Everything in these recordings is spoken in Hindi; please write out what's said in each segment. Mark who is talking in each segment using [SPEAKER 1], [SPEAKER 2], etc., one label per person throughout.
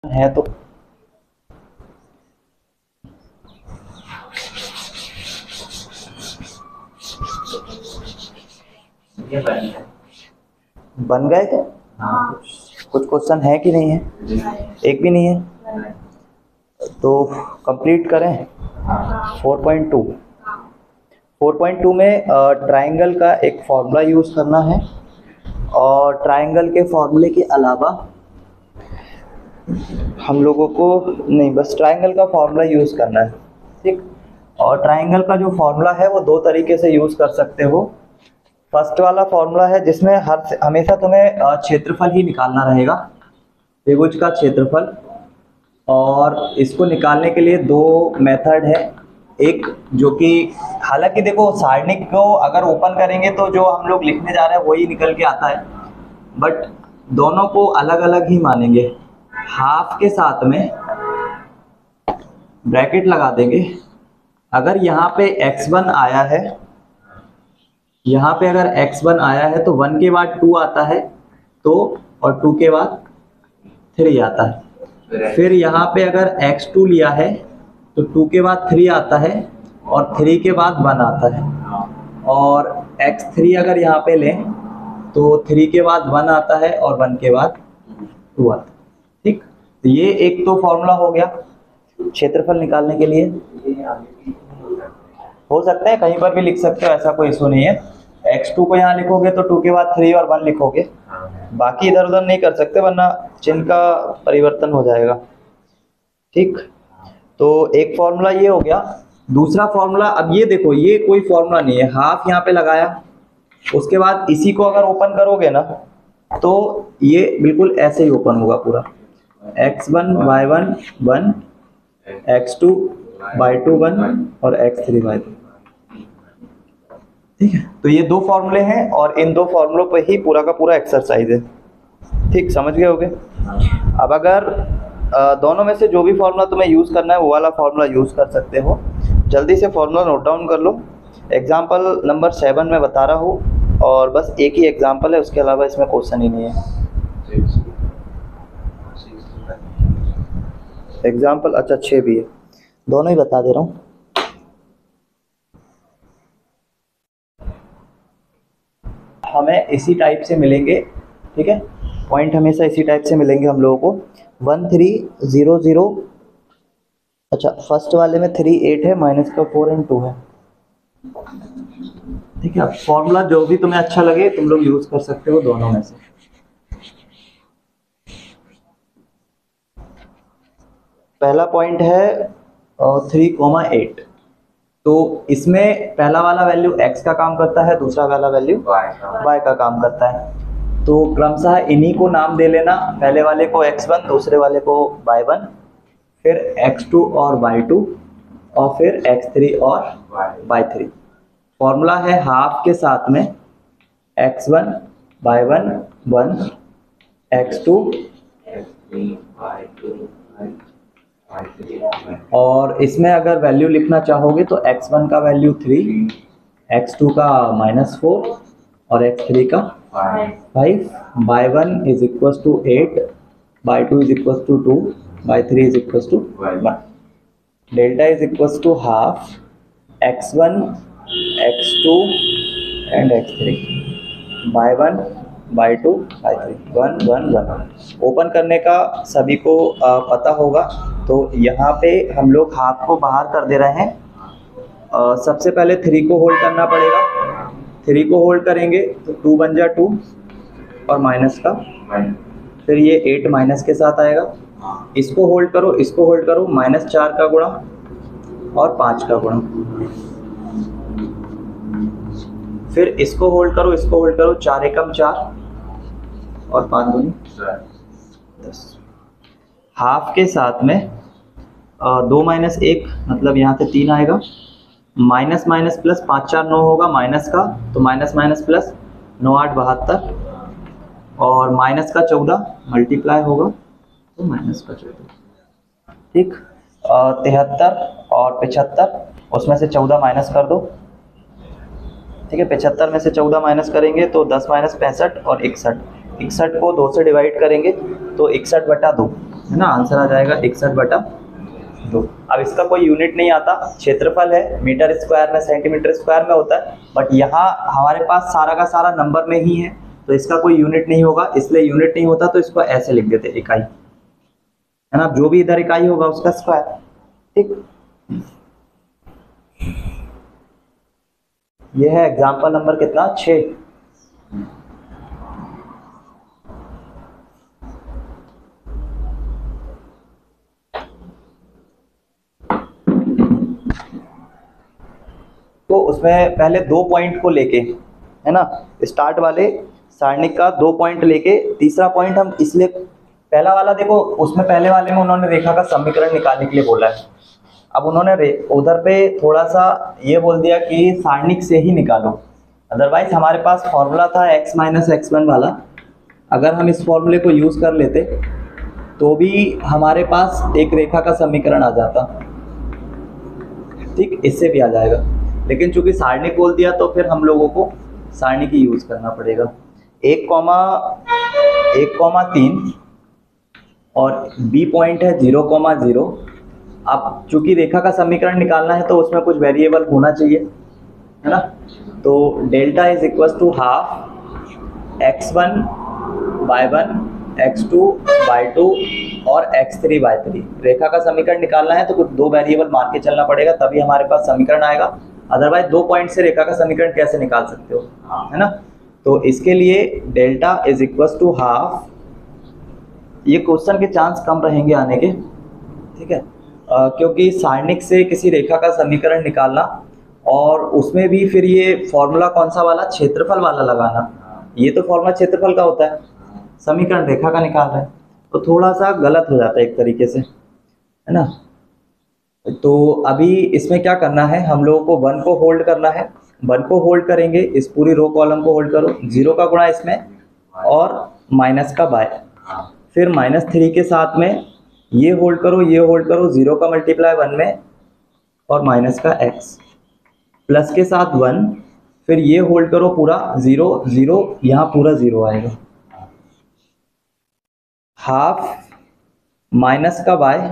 [SPEAKER 1] है तो बन गए थे। कुछ क्वेश्चन है कि नहीं है? एक भी नहीं है तो कंप्लीट करें। 4.2 4.2 में ट्राइंगल का एक फॉर्मूला यूज़ करना है और ट्राइंगल के फॉर्मूले के अलावा हम लोगों को नहीं, बस ट्राइंगल का फॉर्मूला यूज़ करना है, ठीक। और ट्राइंगल का जो फॉर्मूला है वो दो तरीके से यूज़ कर सकते हो। फर्स्ट वाला फॉर्मूला है जिसमें हमेशा तुम्हें क्षेत्रफल ही निकालना रहेगा, त्रिभुज का क्षेत्रफल। और इसको निकालने के लिए दो मेथड है। एक जो कि हालांकि देखो सारणिक को अगर ओपन करेंगे तो जो हम लोग लिखने जा रहे हैं वही निकल के आता है, बट दोनों को अलग अलग ही मानेंगे। हाफ के साथ में ब्रैकेट लगा देंगे। अगर यहाँ पे x1 आया है, यहाँ पे अगर x1 आया है तो 1 के बाद 2 आता है तो, और 2 के बाद 3 आता है। फिर यहाँ पे अगर x2 लिया है तो 2 के बाद 3 आता है और 3 के बाद 1 आता है। और x3 अगर यहाँ पे लें तो 3 के बाद 1 आता है और 1 के बाद 2 आता है, ठीक। तो ये एक तो फॉर्मूला हो गया क्षेत्रफल निकालने के लिए। हो सकता है कहीं पर भी लिख सकते हो, ऐसा कोई इशू नहीं है। x2 को यहाँ लिखोगे तो 2 के बाद 3 और 1 लिखोगे, बाकी इधर उधर नहीं कर सकते वरना चिन्ह का परिवर्तन हो जाएगा, ठीक। तो एक फॉर्मूला ये हो गया। दूसरा फॉर्मूला, अब ये देखो ये कोई फॉर्मूला नहीं है, हाफ यहाँ पे लगाया, उसके बाद इसी को अगर ओपन करोगे ना तो ये बिल्कुल ऐसे ही ओपन होगा पूरा। x1 y1 1, x2 y2 1 और x3 y3, ठीक है। तो ये दो फॉर्मूले हैं और इन दो फॉर्मूलों पे ही पूरा का पूरा एक्सरसाइज है, ठीक। समझ गए होगे। अब अगर दोनों में से जो भी फॉर्मूला तुम्हें यूज़ करना है वो वाला फॉर्मूला यूज़ कर सकते हो। जल्दी से फॉर्मूला नोट डाउन कर लो। एग्जाम्पल नंबर 7 में बता रहा हूँ और बस एक ही एग्जाम्पल है, उसके अलावा इसमें क्वेश्चन ही नहीं है। एग्जाम्पल अच्छा 6 भी है, दोनों ही बता दे रहा हूँ। हमें इसी टाइप से मिलेंगे, ठीक है, पॉइंट हमेशा इसी टाइप से मिलेंगे हम लोगों को। 1 3 0 0, अच्छा फर्स्ट वाले में 3 8 है, माइनस का 4 एंड 2 है, ठीक है। फॉर्मूला जो भी तुम्हें अच्छा लगे तुम लोग यूज कर सकते हो दोनों में से। पहला पॉइंट है 3,8, तो इसमें पहला वाला वैल्यू x का काम करता है, दूसरा वाला वैल्यू y का काम करता है। तो क्रमशः इन्हीं को नाम दे लेना, पहले वाले को x1 दूसरे वाले को y1, फिर x2 और y2 और फिर x3 और y3। फॉर्मूला है हाफ के साथ में x1 y1 1, x2 और इसमें अगर वैल्यू लिखना चाहोगे तो x1 का वैल्यू 3, x2 का -4 और x3 का 5, y1 is equal to 8, y2 is equal to 2, y3 is equal to 1। Delta is equal to half x1 x2 and x3, y1 y2 y3 1 1 1। Open करने का सभी को पता होगा, तो यहाँ पे हम लोग हाफ को बाहर कर दे रहे हैं। सबसे पहले 3 को होल्ड करना पड़ेगा, 3 को होल्ड करेंगे तो 2 बन जा 2 और माइनस का, फिर ये 8 माइनस के साथ आएगा। इसको होल्ड करो, इसको होल्ड करो, -4 का गुणा और 5 का गुणा, फिर इसको होल्ड करो, इसको होल्ड करो, 4 एकम 4 और 5 दूनी 10। हाफ के साथ में 2 - 1 मतलब यहाँ से 3 आएगा, माइनस माइनस प्लस 5 4 9 होगा माइनस का, तो माइनस माइनस प्लस 9 8 72 और माइनस का 14 मल्टीप्लाई होगा तो माइनस का 14, ठीक। 73 और 75, उसमें से 14 माइनस कर दो, ठीक है। 75 में से 14 माइनस करेंगे तो 10 - 65 और 61, 61 को 2 से डिवाइड करेंगे तो 61/2, है ना, आंसर आ जाएगा 61/2। अब इसका कोई यूनिट नहीं आता, क्षेत्रफल है मीटर स्क्वायर में सेंटीमीटर स्क्वायर में होता है, बट यहाँ हमारे पास सारा का सारा नंबर में ही है, तो इसका कोई यूनिट नहीं होगा, इसलिए यूनिट नहीं होता तो इसको ऐसे लिख देते इकाई, है ना, जो भी इधर इकाई होगा उसका स्क्वायर। ठीक, ये है एग्जाम्पल नंबर कितना 6। तो उसमें पहले 2 पॉइंट को लेके, है ना, स्टार्ट वाले सारणिक का 2 पॉइंट लेके तीसरा पॉइंट हम इसलिए, पहला वाला देखो उसमें पहले वाले में उन्होंने रेखा का समीकरण निकालने के लिए बोला है, अब उन्होंने उधर पे थोड़ा सा ये बोल दिया कि सारणिक से ही निकालो, अदरवाइज हमारे पास फॉर्मूला था x माइनस x1 वाला, अगर हम इस फॉर्मूले को यूज कर लेते तो भी हमारे पास एक रेखा का समीकरण आ जाता। ठीक, इससे भी आ जाएगा, लेकिन चूंकि सारणिक बोल दिया तो फिर हम लोगों को सारणी की यूज करना पड़ेगा। 1,3 और बी पॉइंट है 0,0। अब चूंकि रेखा का समीकरण निकालना है तो उसमें कुछ वेरिएबल होना चाहिए, है ना, तो delta is equal to half x1/1 x2/2 और x3/3। रेखा का समीकरण निकालना है तो कुछ 2 वेरिएबल मान के चलना पड़ेगा, तभी हमारे पास समीकरण आएगा, अदरवाइज 2 पॉइंट से रेखा का समीकरण कैसे निकाल सकते हो, है ना। तो इसके लिए delta is equal to half, ये क्वेश्चन के चांस कम रहेंगे आने के, ठीक है, क्योंकि सारणिक से किसी रेखा का समीकरण निकालना और उसमें भी फिर ये फॉर्मूला कौन सा वाला, क्षेत्रफल वाला लगाना, ये तो फॉर्मूला क्षेत्रफल का होता है, समीकरण रेखा का निकाल रहे हैं, तो थोड़ा सा गलत हो जाता है एक तरीके से, है ना। तो अभी इसमें क्या करना है, हम लोगों को 1 को होल्ड करना है, 1 को होल्ड करेंगे, इस पूरी रो कॉलम को होल्ड करो, 0 का गुणा इसमें और माइनस का बाय, फिर -3 के साथ में ये होल्ड करो, ये होल्ड करो, 0 का मल्टीप्लाई 1 में और माइनस का x, प्लस के साथ 1, फिर ये होल्ड करो पूरा 0 0, यहाँ पूरा 0 आएगा, हाफ माइनस का बाय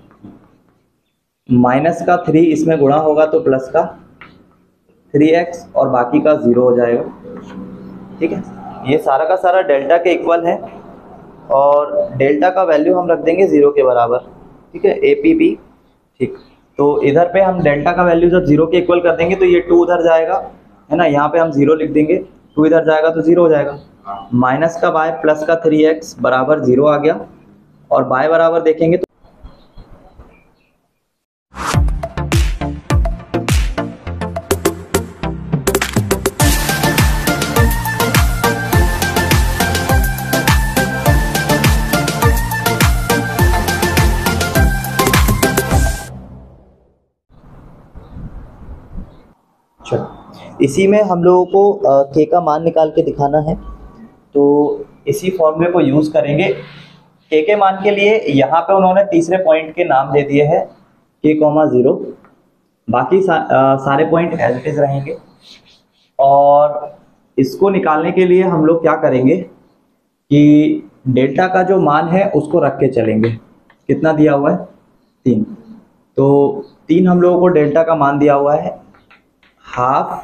[SPEAKER 1] माइनस का 3 इसमें गुणा होगा तो प्लस का 3x और बाकी का 0 हो जाएगा। ठीक है, ये सारा का सारा डेल्टा के इक्वल है और डेल्टा का वैल्यू हम रख देंगे 0 के बराबर। ठीक है, APB। ठीक, तो इधर पे हम डेल्टा का वैल्यू जब 0 के इक्वल कर देंगे तो ये 2 उधर जाएगा, है ना, यहाँ पे हम 0 लिख देंगे, 2 इधर जाएगा तो 0 हो जाएगा, माइनस का बाय प्लस का 3x बराबर 0 आ गया, और बाय बराबर देखेंगे तो इसी में हम लोगों को k का मान निकाल के दिखाना है, तो इसी फॉर्मूले को यूज करेंगे। k के मान के लिए यहाँ पे उन्होंने तीसरे पॉइंट के नाम दे दिए हैं k, 0, बाकी सारे पॉइंट एज इट इज रहेंगे। और इसको निकालने के लिए हम लोग क्या करेंगे कि डेल्टा का जो मान है उसको रख के चलेंगे। कितना दिया हुआ है 3, तो 3 हम लोगों को डेल्टा का मान दिया हुआ है, हाफ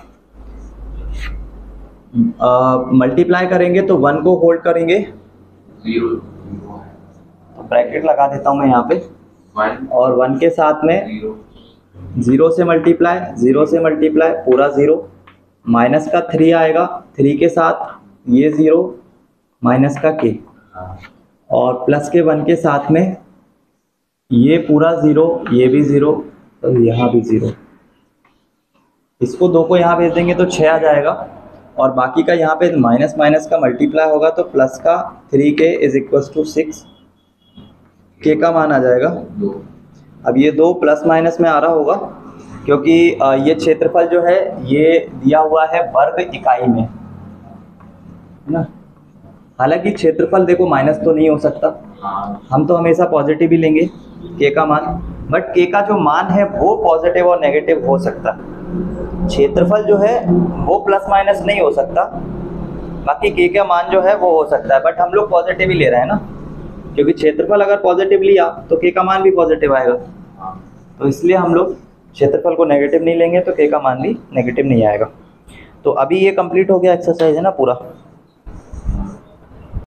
[SPEAKER 1] मल्टीप्लाई करेंगे तो 1 को होल्ड करेंगे,
[SPEAKER 2] 0
[SPEAKER 1] तो ब्रैकेट लगा देता हूँ मैं यहाँ पे,
[SPEAKER 2] 1
[SPEAKER 1] और 1 के साथ में
[SPEAKER 2] 0
[SPEAKER 1] 0 से मल्टीप्लाई, 0 से मल्टीप्लाई पूरा 0, माइनस का 3 आएगा, 3 के साथ ये 0 माइनस का k, और प्लस के 1 के साथ में ये पूरा 0, ये भी 0, तो यहाँ भी 0। इसको 2 को यहाँ भेज देंगे तो 6 आ जाएगा, और बाकी का यहाँ पे माइनस माइनस का मल्टीप्लाई होगा तो प्लस का 3k is equal to 6, k का मान आ जाएगा
[SPEAKER 2] 2।
[SPEAKER 1] अब ये 2 प्लस माइनस में आ रहा होगा क्योंकि ये क्षेत्रफल जो है ये दिया हुआ है वर्ग इकाई में, है ना। हालांकि क्षेत्रफल देखो माइनस तो नहीं हो सकता, हम तो हमेशा पॉजिटिव ही लेंगे k का मान, बट k का जो मान है वो पॉजिटिव और नेगेटिव हो सकता है। क्षेत्रफल जो है वो प्लस माइनस नहीं हो सकता, बाकी k का मान जो है वो हो सकता है, बट हम लोग पॉजिटिव ही ले रहे हैं ना, क्योंकि क्षेत्रफल अगर पॉजिटिव लिया तो k का मान भी पॉजिटिव आएगा, तो इसलिए हम लोग क्षेत्रफल को नेगेटिव नहीं लेंगे तो k का मान भी नेगेटिव नहीं आएगा। तो अभी ये कंप्लीट हो गया एक्सरसाइज है ना पूरा।